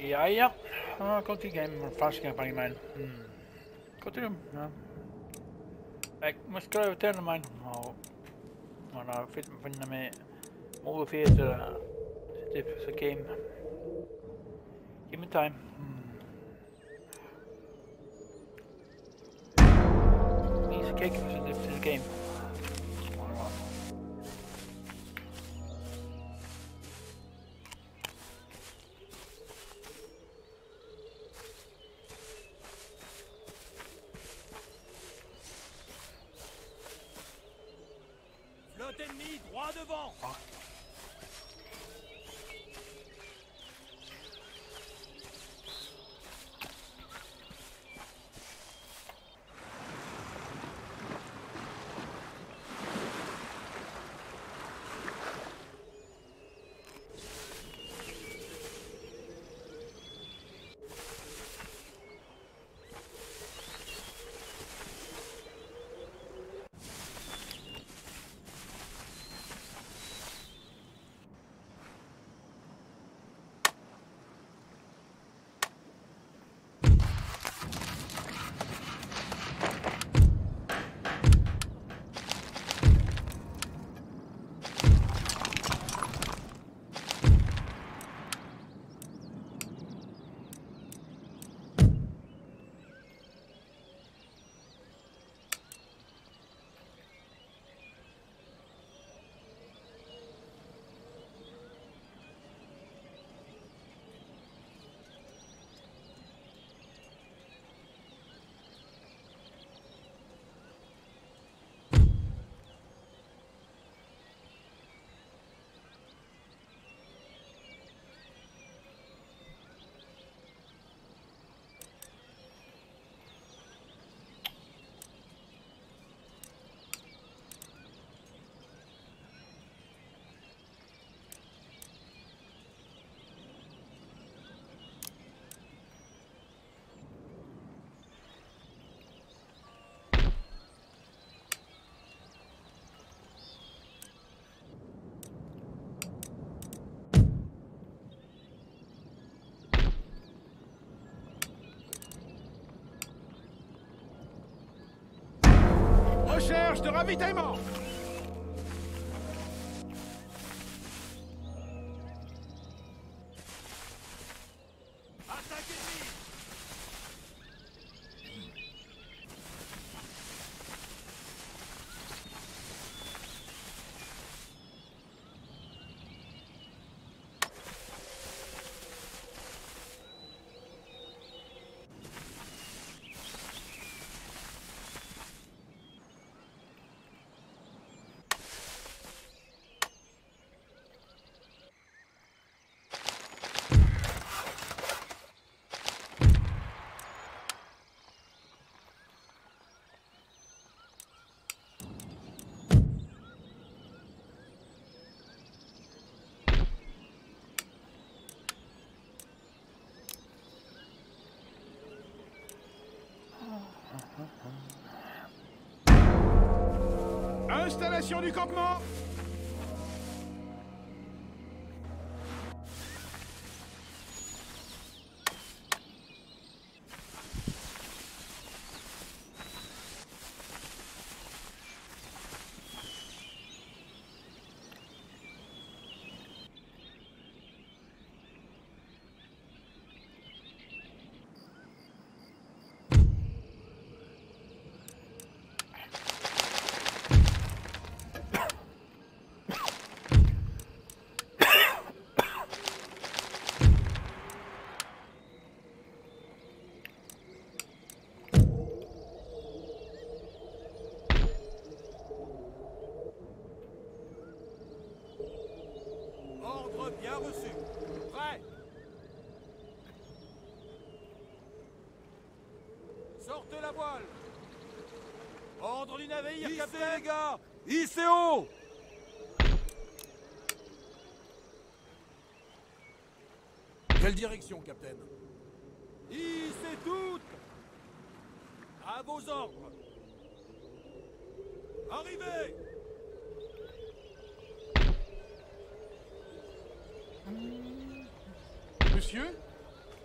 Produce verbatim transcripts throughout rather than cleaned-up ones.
Ja, ja. Oh, komt die game vast gaan van mijn. Hmm. Continu. Ja. Ik moest krijgen tegen mijn. Oh. Maar nou, vind ik me motiveerd. Dit is een game. Give me time. Hmm. Eens kijken of dit is een game. Flotte ennemie, droit devant. Oh. Recherche de ravitaillement. Attaque ennemie. Installation du campement. Ordre bien reçu. Prêt. Sortez la voile. Ordre du navire, Hissez, capitaine. les gars. Hissez haut. Quelle direction, capitaine? Hissez toutes. À vos ordres. Arrivez. Monsieur?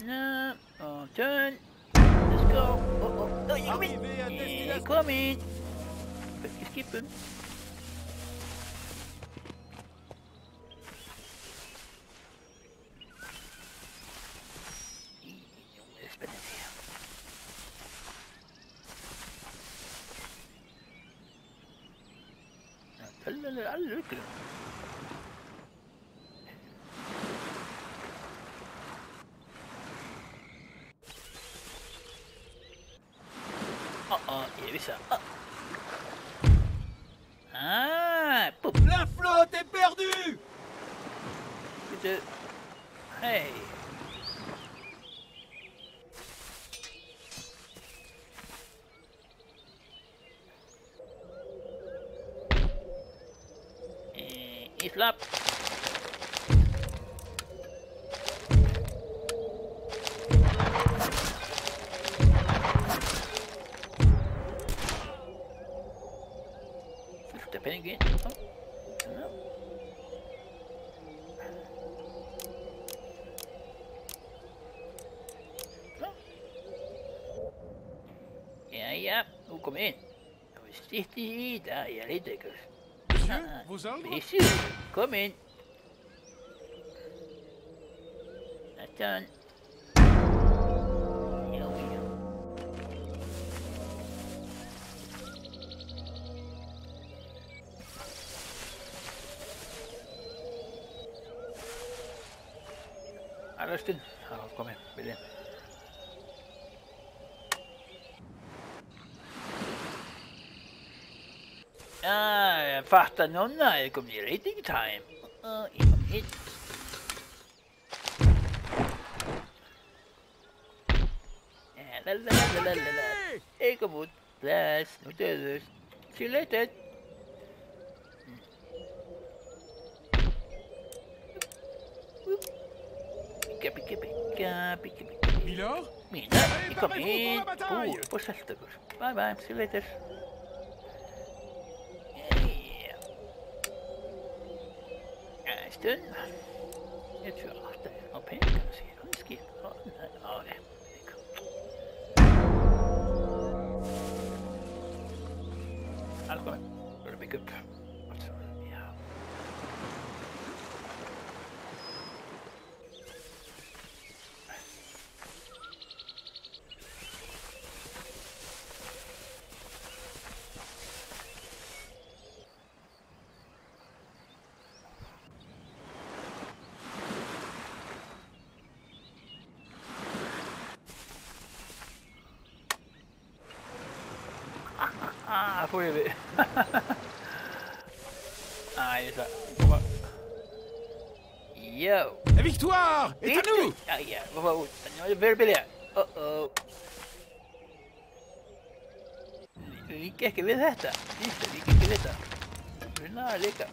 No, on turn. Let's go. Oh, oh, oh, you come in. Arrivez à Yeah, destination. come in. But you skip him. لا لا لا لا لا اه اه يا بسا اه اه بوب La flotte est perdue. كده هاي يسلب شفت بينجين تمام يا يا وكم in وستيتي دا يا ليدك Monsieur, vos ordres? Bien sûr, come in. Attends. Here we go. Arrested. Oh, come in, Billy. Ah, fatta nonna, è come di rating time. Uh, it. Eh, la la la la la la. E come plus, no others. See you later. Picca, picca, picca, picca, picca. Milord? Mina, e come in. Pure, poi salta così. Bye bye, see you later. Done. Jag tror att det är någon pengar kan se. Han skriver. Ja, ja det. Alla kommer. Börjar bygga upp. Alltså, ja. Ah, får vi. Ah, det är så. Yo. La victoire est à nous! Ah, ja, vad var ordet? Nu är det billiga. Uh-oh. Vi gick inte vid detta. Just det, vi gick inte vid detta. Vi är nära lika.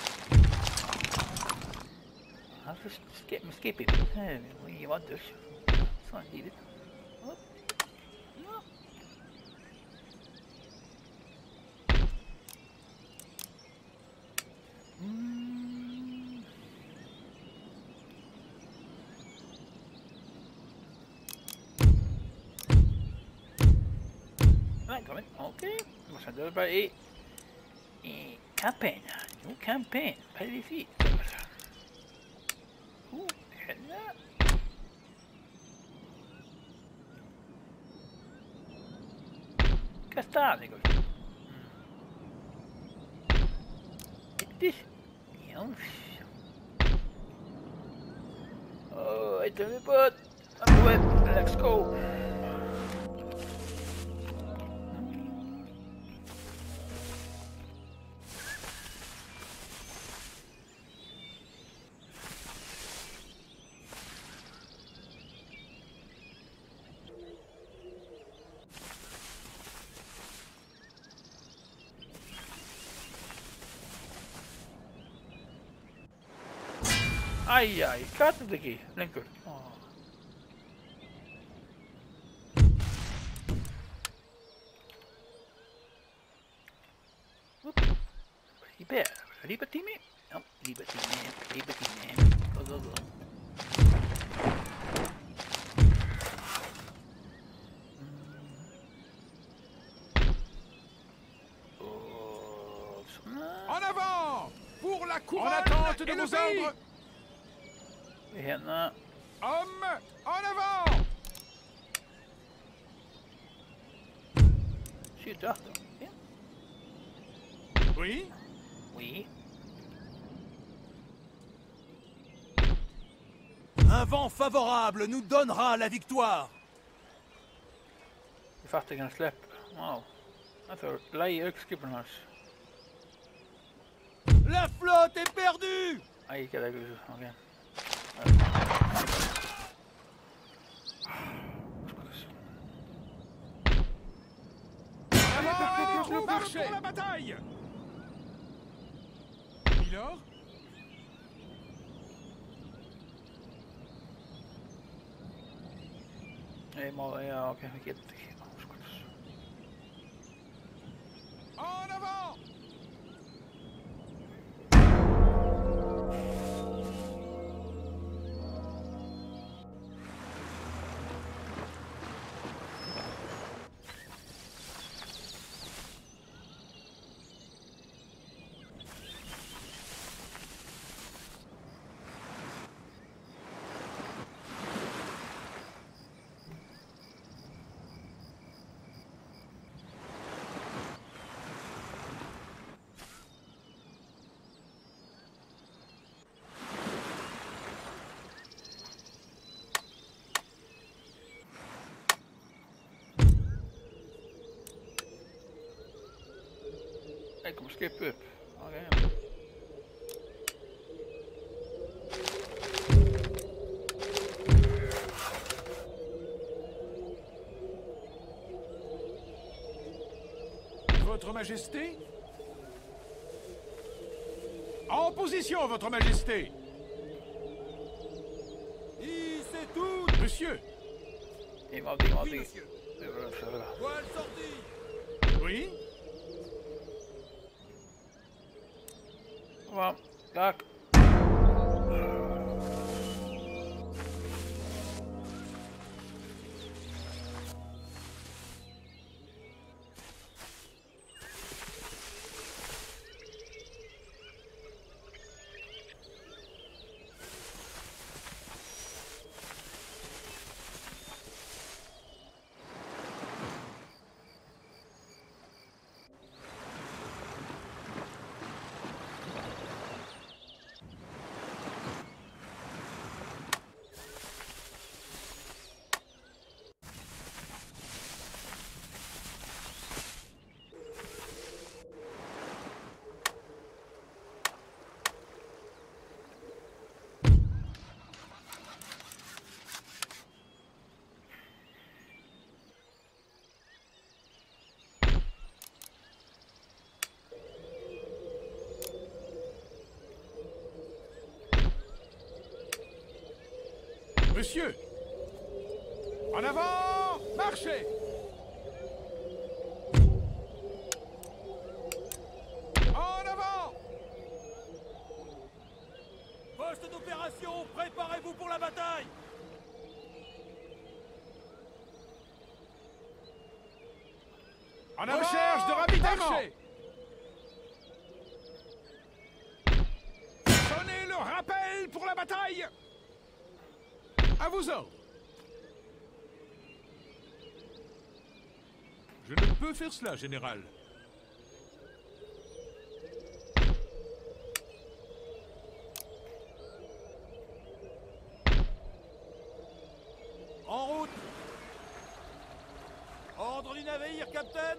Han får skip him. Vi var dusch. Sån livet. Välkommen, okej. Och sen då bara i, i campaign. Jo, campaign. Perfekt. Oh, henne. Castanigos. This. Yes. Oh, I tell you what. I'm going. Let's go. Ai ai, cata daqui, lenkur. Oh. Riber, ribatime. No, ribatime, ribatime. Go, go, go. la couronne. En attente de vos ordres. Vi är henne. Hommes, en avant. Sydöster. Ja. Oui. Oui. Un vent favorable nous donnera la victoire. Vi fattar kan släpp. Wow. Jag tror leje ökskipparnas. La flotte est perdue. Aj, kan det gå så. Okej. Marchez pour la bataille. Milord. Nej, men ja, okej, vilket. En avant. Jag kommer skippa upp. Okej. Votre Majesté? En position, Votre Majesté! C'est tout. Monsieur! Il m'a dit, il m'a Oui, dit. monsieur. Det var så bra. Voile sortie. Oui? Va, tack. Monsieur! En avant! Marchez! En avant! Poste d'opération, préparez-vous pour la bataille. En avant! Recherche de ravitaillement! Marchez! Sonnez le rappel pour la bataille! À vos ordres. Je ne peux faire cela, général. En route. Ordre du navire, capitaine.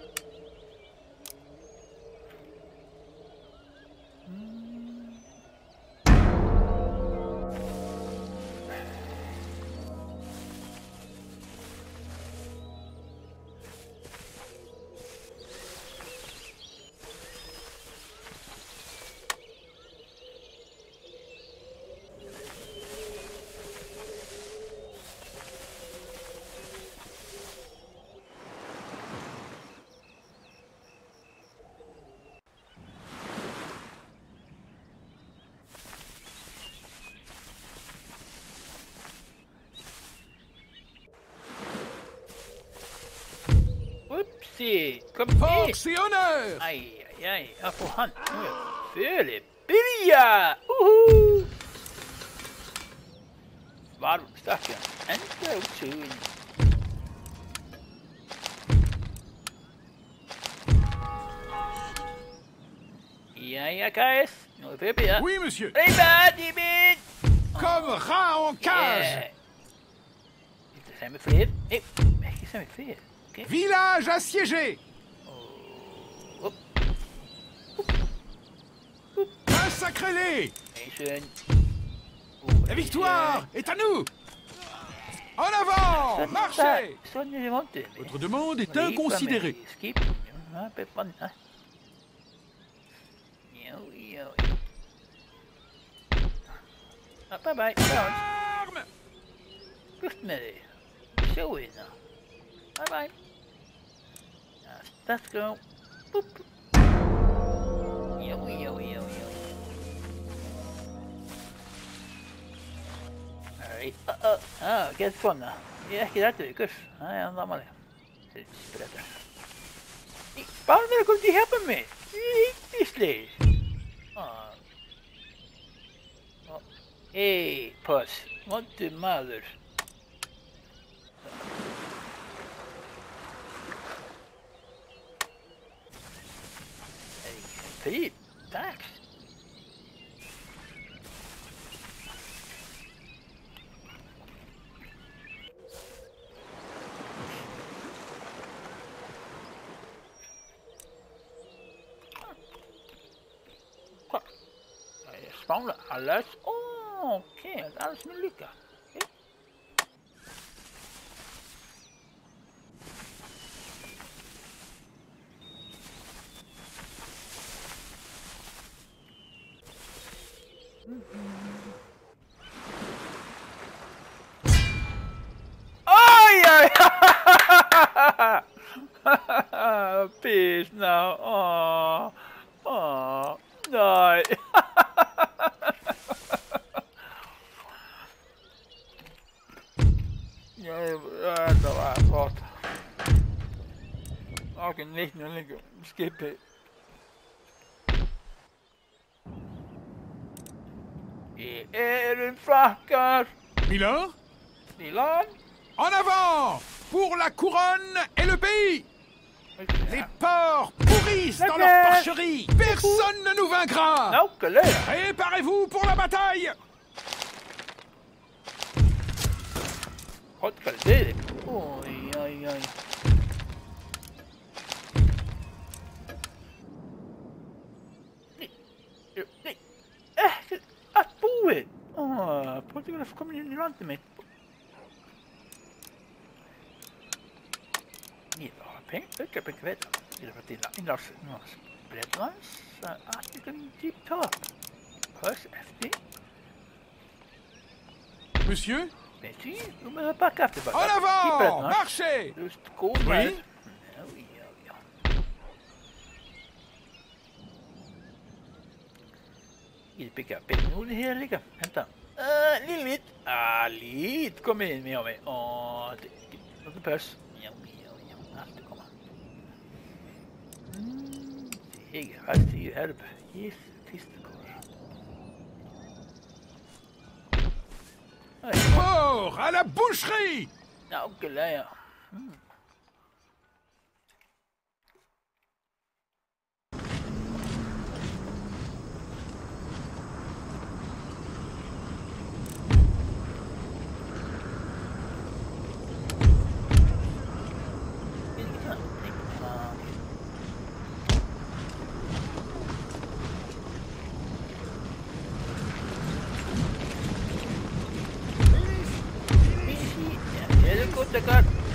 Oopsie! Kom Force et honneur! Aj, aj, aj. Jag får han. Nu är Filip. Billy! Ja! Woehoe! Waarom stak je? En doodzoen. Ja, ja, Kais. Nog even ja. Oui, monsieur. Hey, bad, die bent! Comme rat en cage. Yeah. Dit zijn we vreed. Hé, hier zijn we vreed. Oké. Village assiégé. Hop. Massacrez-les. Even. La victoire est à nous. En avant, marchez. Votre demande est inconsidérée. Skip. Ja, Peppan. Ah, bye bye. Armes. Rust med dig. Zo in nou. Bye bye. Ja, let's go. Boop. Yo, yo, yo, yo. Alright. Uh oh. Ah, get fun now. Ja, get out of it. Kus. Ah, ja, dan maar. Het is prettig. Waarom komt die helpen mee? Wie is deze? Oh. Oh. Hey, puss. What the mother? Hey, thanks. Spannend, alles. Oh, oké, okay. Dat is alles met Luca. Okay. Oh ja! Peace now. Oh, oh, nee. Ja, dat was wat. Ook een licht nog lekker skippen. Et une flaqueur. Milord, Milan. en avant pour la couronne et le pays. Les porcs pourrissent dans leur porcherie. Personne ne nous vaincra. Nou, collega. Préparez-vous pour la bataille. God verdedig. Oei, oei, oei. Nee, nee. Echt, ah, boeien. Oh, Portugal heeft komen in die land mee. Niet op, hè? Ik heb ik weet. Hier wat in in dat Bredlands. Artikel deep top. Plus F D. Monsieur, Merci, doe me een paar kaarten. en avant, marchez. Dus het komt Oui. uit. Ja, ja, ja. Hier heb ik een pennoen hier liggen. En dan. Uh, Lilith. Ah, Lilith. Kom in, mee, mee. Oh, dat de bus. Ja, ja, ja. Laat het komen. Hmm, zeker, hartstikke helpen. Hier is het is te koor. Mort à la boucherie. Nou, geleia. Hmm. Helikopter.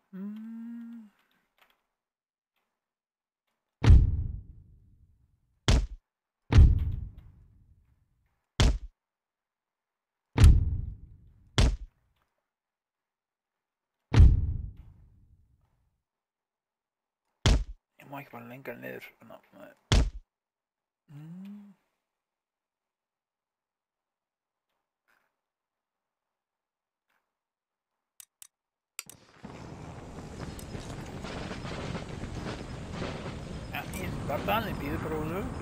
Mm. Ég má ekki bara lengra niður svona. Mm. Ja, í barðan, ég býður bara úr þau.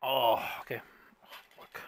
Oh, okay. Look.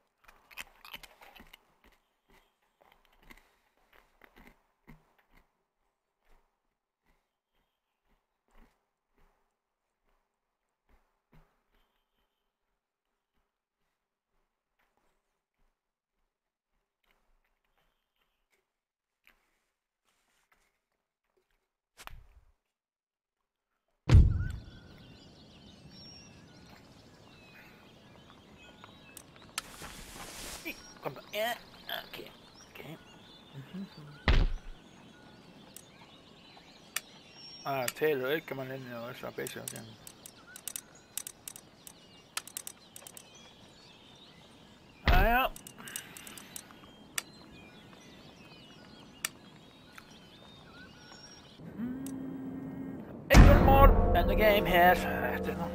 Come back. Yeah. Okay. Okay. Mm-hmm. Ah, Taylor, auka mann inni og þess að beysa á þeim. Aja. Eitt one more and the game here. Þetta er ná.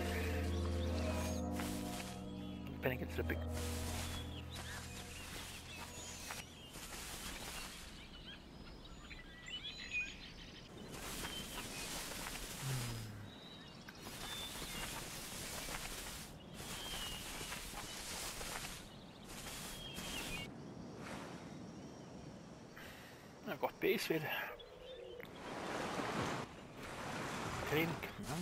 Penning til að byggja. Det er godt base ved det. Klink. Ja.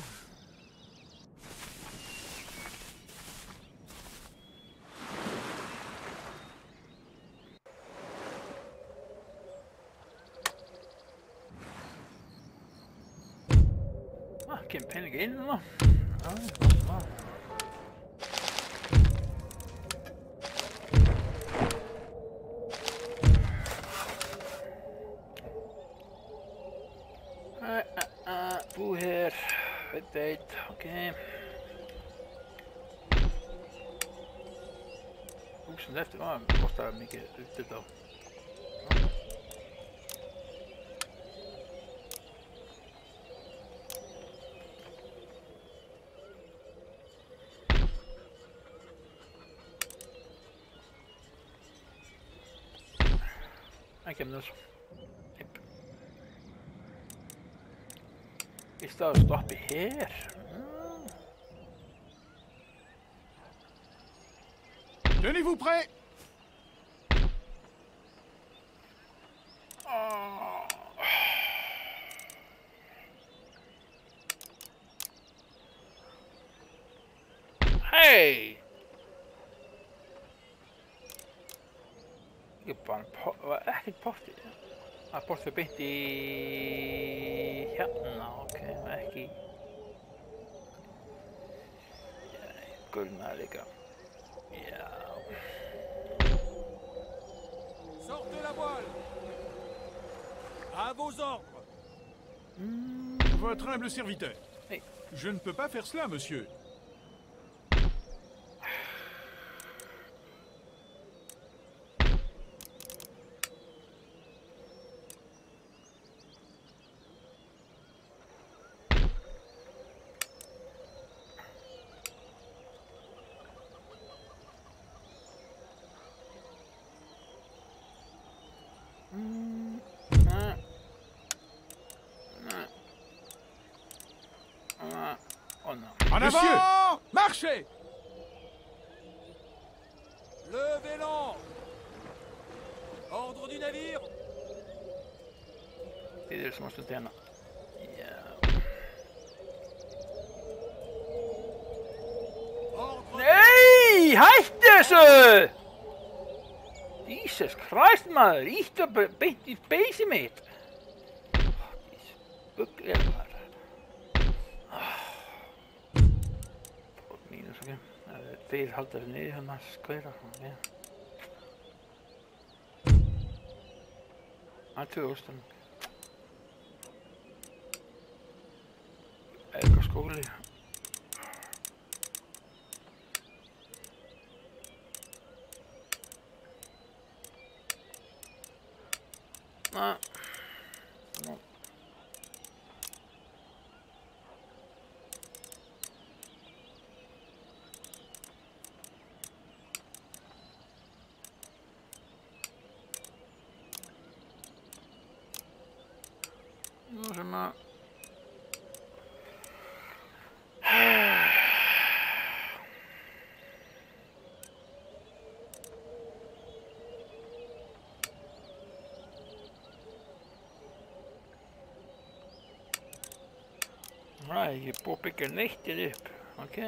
Ah, kan penning ind nu. Ja, ja. Boo here, wait, wait, okay. Húsin eftir var kostar mikið ute þá. Það kemur þessu. I stedet å stoppe her. Mm. Tenez-vous prêts? Oh. Hey! Ikke bare en port. Hva er ikke port i det? Það er bort fyrir beint í hérna, ok, ekki gulna líka. Já. Sortez la voile. À vos ordres. Mm. Votre humble serviteur. Hey. Je ne peux pas faire cela, monsieur. En Monsieur. avant! Marchez! Levez l'ancre. Ordre du navire. Det är det som måste tjäna. Ja. Nej! Hætt þessu! Jesus Christ, maður! Íttu beint í beysi mitt! Bugg er það. Mínus, ok. Þeir halda þessu niður hérna skværa. Það er tvö óstan. Eitthvað skóli. Nah. No. No se me... Nej, ég er búið að byggja neittið upp. Ok.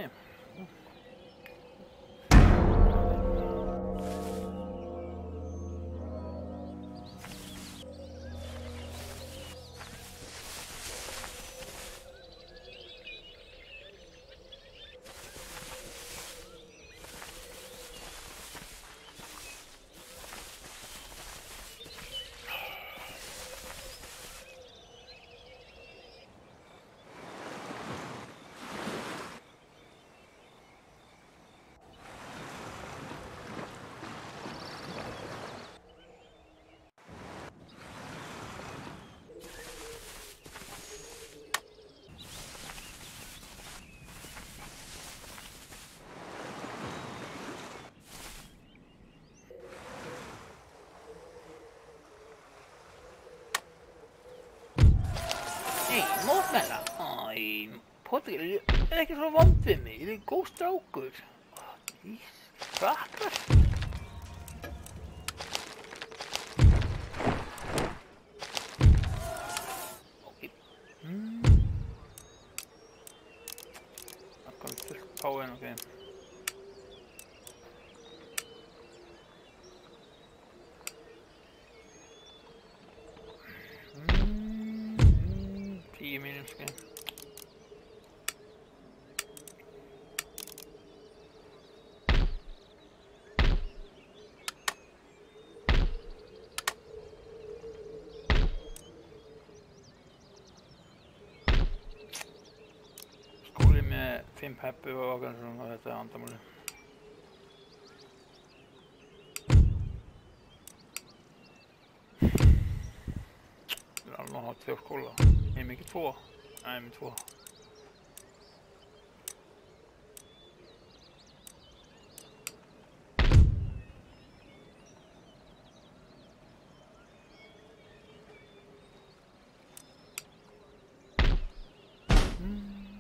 Nei, mótmæla. Æ, Potter, er ekki svo vond við mig. Ég er góð strákur. Í krakkar. Ok. Mm. Það kom fullt páin, ok. tíu mínus, ok. Skóli með fimm peppu og okkar svona þetta andamáli. Það er alveg að hafa tvö skóla. Ég er mikið två. Nej, med två. Mm.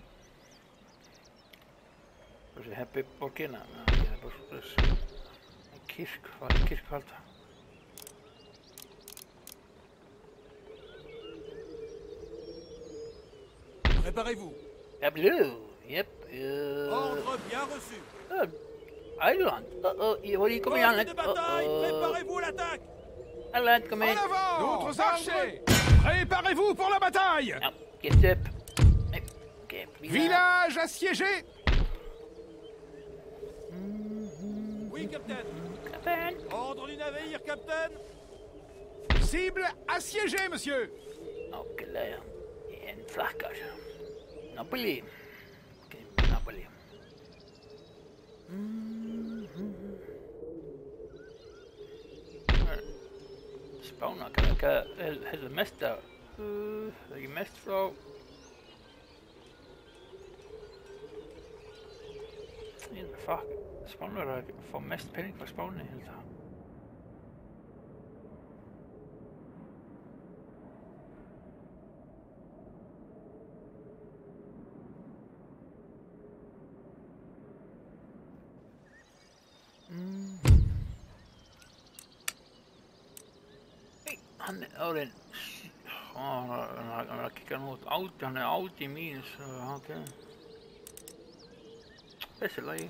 Þessi heppi borgina. Það er bara svo þess. Kirk, hvað er kirkvalda? Préparez-vous. Yep, blue. Yep. Uh, Ordre bien reçu. Uh, Ireland. Uh-oh, what are you coming on? Poste de bataille, Uh-oh. préparez-vous à l'attaque. Ireland, come En in. avant! D'autres archers! Préparez-vous pour la bataille! No, get up. Okay, Village assiégé! Oui, capitaine. Captain. Ordre du navire, capitaine. Cible assiégée, monsieur! Ok, là. En flakkar. Napoleon. Ok, Napoleon. Mm-hmm. Spána, hvað er þetta mest af? Uh, það er ekki mest frá... Ég er fuck. Spána er að fá mest penning frá Spáni, held að. Hann er orðinn, hann er að kikka nú út átti, hann er átti mínus, ok. Þessi lagi.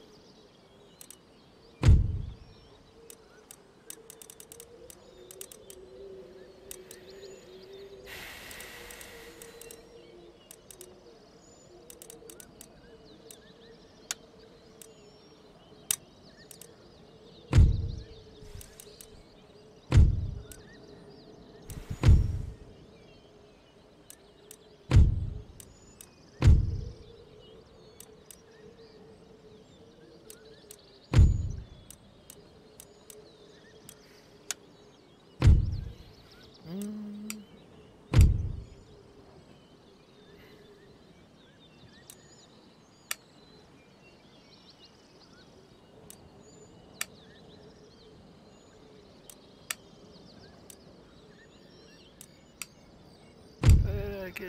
Ekki...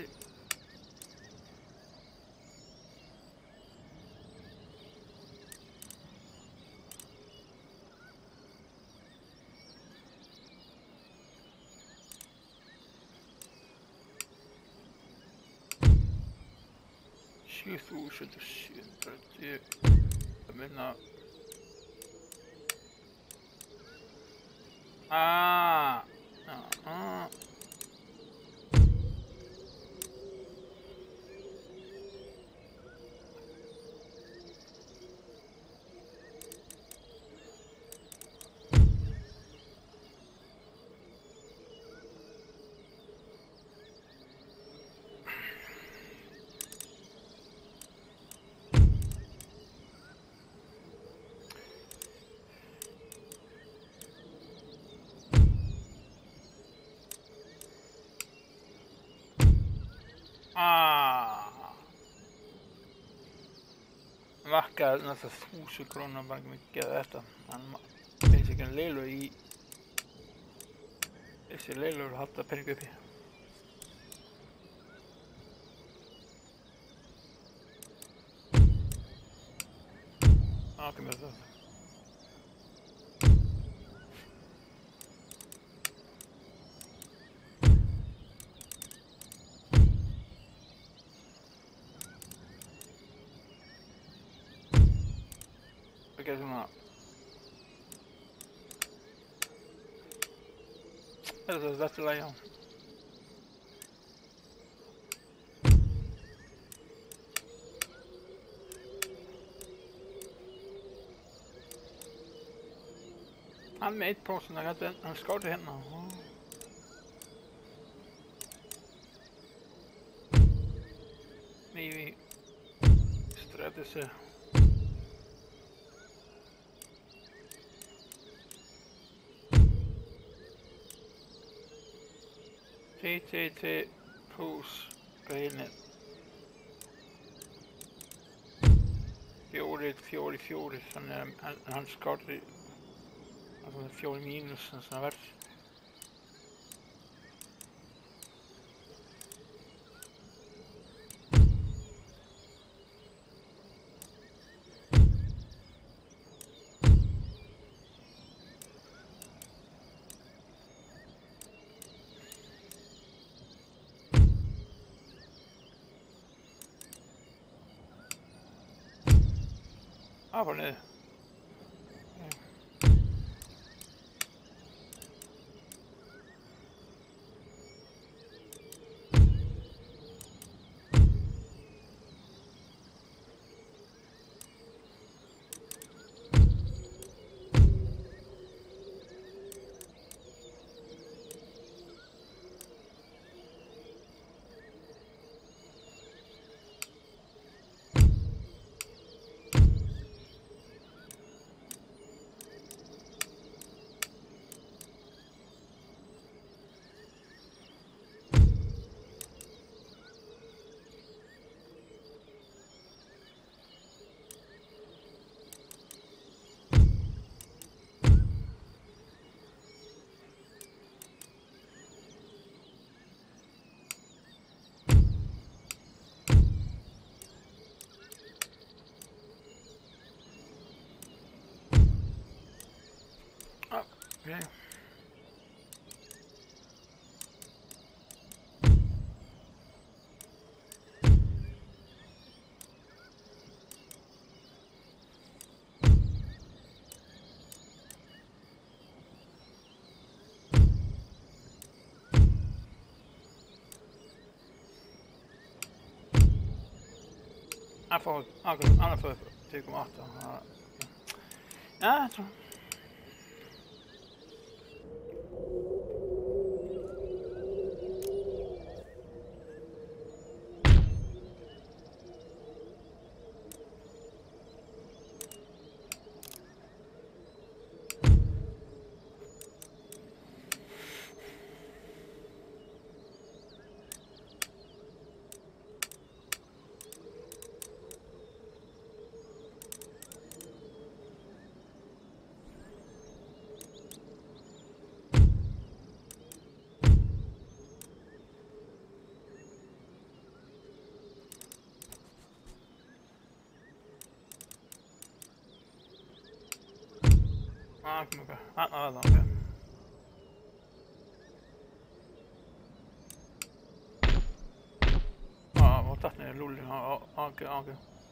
tjugotusen, trettio. Jag menar... Ah! Ja, ah. Ah! Vaikka näissä kuusikymmentä on vaikka mikä tästä. Ei sekin leilu ei... Ei se leilu hattaa penköpi. Ah, kyllä se on. Mikä sun on? Mitä se on tästä ihan? Han med ett på sådana att han ska det hända. Vi sträddar sig. T T T pos benet. Fjordigt, fjordigt, fjordigt. Han, han, han skadade. Alltså fjordigt minus en sån här värld. Ah, vad nu? Okay. I thought I could I thought two come after. Alright. Yeah, that's right. Ah, okay. Ah, ah, okay. Ah, tahtsin ne lulli. Okei, okei.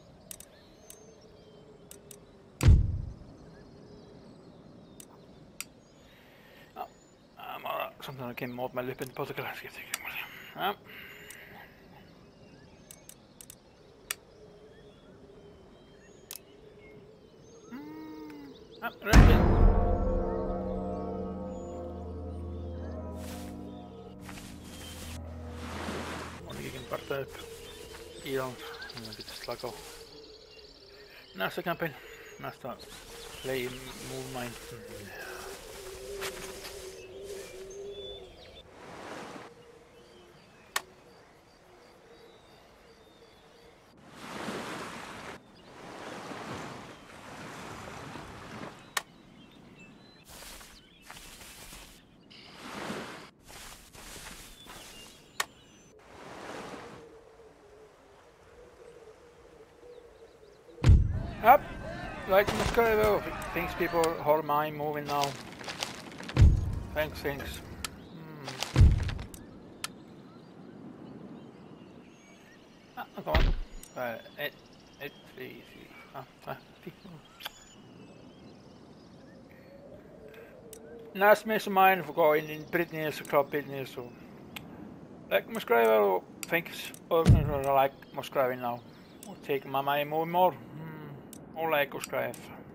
Maar soms dan geen mod met lip in de podcast geeft ik maar. Ja. Mm. Ja, rechtje. Moet ik een part uit Ierland. En dan dit is het al. Naast de campaign. Naast de play move mine. Up, like in the sky though. Thanks people, hold mine moving now. Thanks, thanks. Hmm. Ah, come on. Uh, it, it, three, three. Ah, ah, three. Naast mensen mine voor going in Britney is club Britney so. Like my scribe, thanks. Or like my scribe now. We'll take my money more more. Hmm. Or like or scribe.